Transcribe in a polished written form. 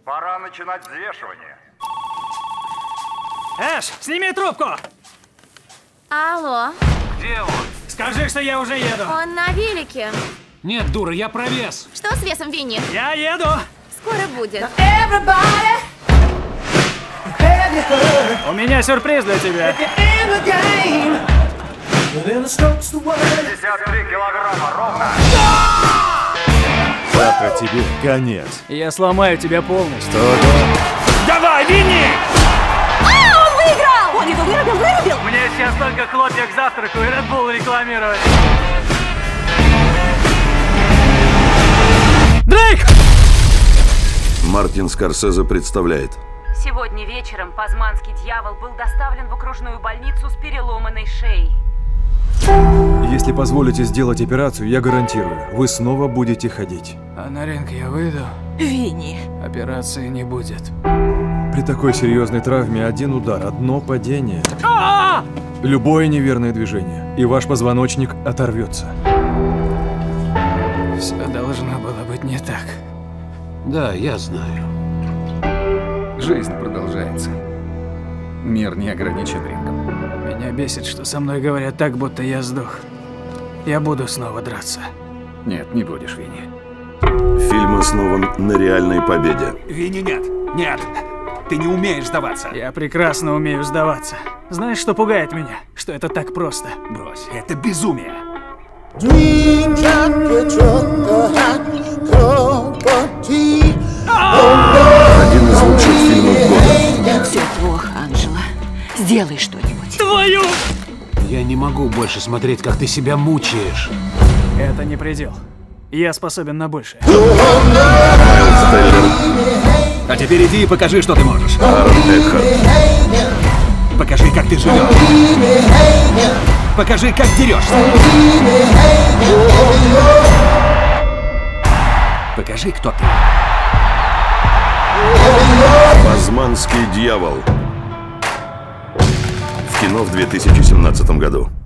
Пора начинать взвешивание. Эш, сними трубку! Алло. Где он? Скажи, что я уже еду. Он на велике. Нет, дура, я про вес. Что с весом, Винни? Я еду. Скоро будет. У меня сюрприз для тебя. 53 килограмма ровно. Завтра тебе конец. Я сломаю тебя полностью. Что-то... Давай, Винни! Он выиграл! Он его вырубил! Мне сейчас только хлопья к завтраку и Red Bull рекламировать. Дрейк! Мартин Скорсезе представляет. Сегодня вечером пазманский дьявол был доставлен в окружную больницу с переломанной шеей. Если позволите сделать операцию, я гарантирую, вы снова будете ходить. А на ринг я выйду? Винни. Операции не будет. При такой серьезной травме один удар, одно падение. Любое неверное движение, и ваш позвоночник оторвется. Все должно было быть не так. Да, я знаю. Жизнь продолжается. Мир не ограничен рингом. Меня бесит, что со мной говорят так, будто я сдох. Я буду снова драться. Нет, не будешь, Винни. Фильм основан на реальной победе. Винни, нет! Нет! Ты не умеешь сдаваться! Я прекрасно умею сдаваться. Знаешь, что пугает меня? Что это так просто. Брось, это безумие! Один из лучших фильмов года. Все плохо, Анжела. Сделай что-нибудь. Твою! Я не могу больше смотреть, как ты себя мучаешь. Это не предел. Я способен на большее. Майлз Теллер, А теперь иди и покажи, что ты можешь. Аарон Экхарт, Покажи, как ты живешь. Покажи, как дерешься. Покажи, кто ты. Пазманский дьявол. В кино в 2017 году.